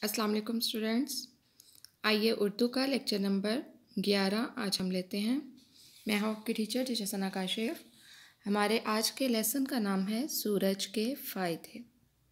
अस्सलाम वालेकुम स्टूडेंट्स। आइए उर्दू का लेक्चर नंबर 11 आज हम लेते हैं। मैं हूँ आपकी टीचर टीचर सना काशिफ। हमारे आज के लेसन का नाम है सूरज के फ़ायदे।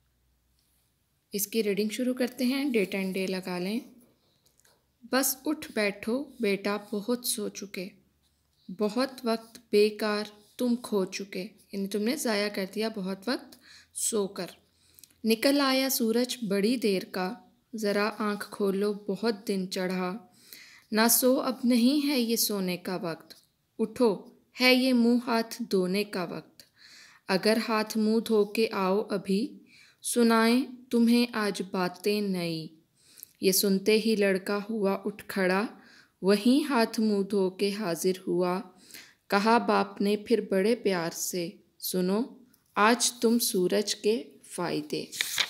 इसकी रीडिंग शुरू करते हैं। डेट एंड डे लगा लें। बस उठ बैठो बेटा, बहुत सो चुके, बहुत वक्त बेकार तुम खो चुके, यानी तुमने ज़ाया कर दिया बहुत वक्त सोकर। निकल आया सूरज बड़ी देर का, ज़रा आँख खोलो बहुत दिन चढ़ा। ना सो अब नहीं है ये सोने का वक्त, उठो है ये मुँह हाथ धोने का वक्त। अगर हाथ मुँह धो के आओ अभी, सुनाएं तुम्हें आज बातें नई। ये सुनते ही लड़का हुआ उठ खड़ा, वहीं हाथ मुँह धो के हाजिर हुआ। कहा बाप ने फिर बड़े प्यार से, सुनो आज तुम सूरज के फ़ायदे।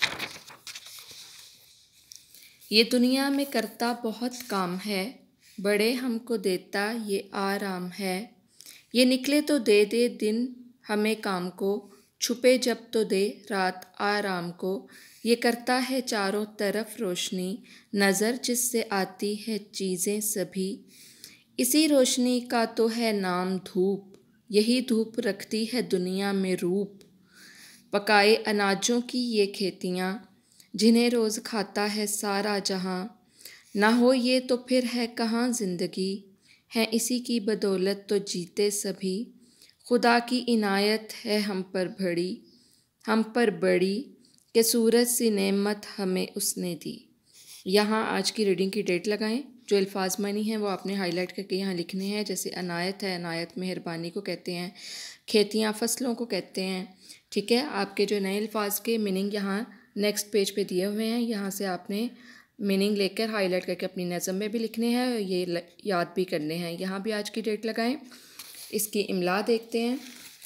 ये दुनिया में करता बहुत काम है, बड़े हमको देता ये आराम है। ये निकले तो दे दे दिन हमें काम को, छुपे जब तो दे रात आराम को। ये करता है चारों तरफ रोशनी, नज़र जिससे आती है चीज़ें सभी। इसी रोशनी का तो है नाम धूप, यही धूप रखती है दुनिया में रूप। पकाए अनाजों की ये खेतियाँ, जिन्हें रोज़ खाता है सारा जहां। ना हो ये तो फिर है कहाँ ज़िंदगी, है इसी की बदौलत तो जीते सभी। खुदा की इनायत है हम पर बड़ी, कि सूरज सी नेमत हमें उसने दी। यहाँ आज की रीडिंग की डेट लगाएं। जो अल्फाज मानी हैं वो आपने हाईलाइट करके यहाँ लिखने हैं। जैसे अनायत है, अनायत मेहरबानी को कहते हैं, खेतियाँ फसलों को कहते हैं। ठीक है, आपके जो नए अल्फाज के मीनिंग यहाँ नेक्स्ट पेज पे दिए हुए हैं, यहाँ से आपने मीनिंग लेकर हाईलाइट करके अपनी नज़म में भी लिखने हैं, ये याद भी करने हैं। यहाँ भी आज की डेट लगाएं। इसकी इमला देखते हैं।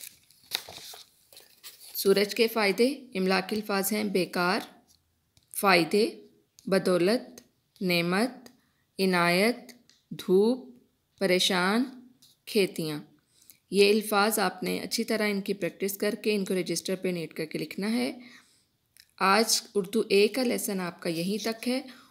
सूरज के फ़ायदे, इमला के अल्फाज हैं बेकार, फ़ायदे, बदौलत, नेमत, इनायत, धूप, परेशान, खेतियाँ। ये अल्फाज आपने अच्छी तरह इनकी प्रैक्टिस करके इनको रजिस्टर पे नोट करके लिखना है। आज उर्दू ए का लेसन आपका यहीं तक है।